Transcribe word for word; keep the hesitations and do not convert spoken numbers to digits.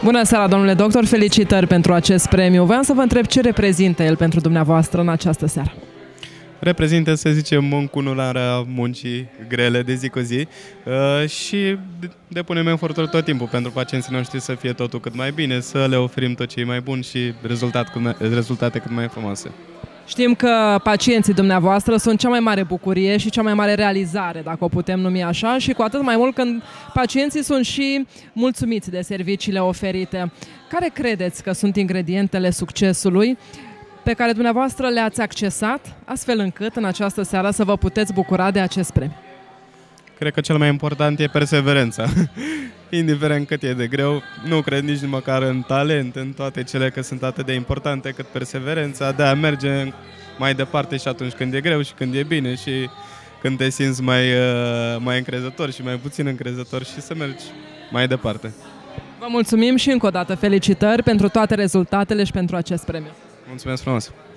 Bună seara, domnule doctor, felicitări pentru acest premiu. Voiam să vă întreb ce reprezintă el pentru dumneavoastră în această seară. Reprezintă, să zicem, încununarea muncii grele de zi cu zi uh, și depunem eforturi tot timpul pentru pacienții noștri să fie totul cât mai bine, să le oferim tot ce e mai bun și rezultat cât mai, rezultate cât mai frumoase. Știm că pacienții dumneavoastră sunt cea mai mare bucurie și cea mai mare realizare, dacă o putem numi așa, și cu atât mai mult când pacienții sunt și mulțumiți de serviciile oferite. Care credeți că sunt ingredientele succesului pe care dumneavoastră le-ați accesat, astfel încât în această seară să vă puteți bucura de acest premiu? Cred că cel mai important e perseverența. Indiferent cât e de greu, nu cred nici măcar în talent, în toate cele că sunt atât de importante cât perseverența de a merge mai departe și atunci când e greu și când e bine și când te simți mai, mai încrezător și mai puțin încrezător și să mergi mai departe. Vă mulțumim și încă o dată felicitări pentru toate rezultatele și pentru acest premiu. Mulțumesc frumos!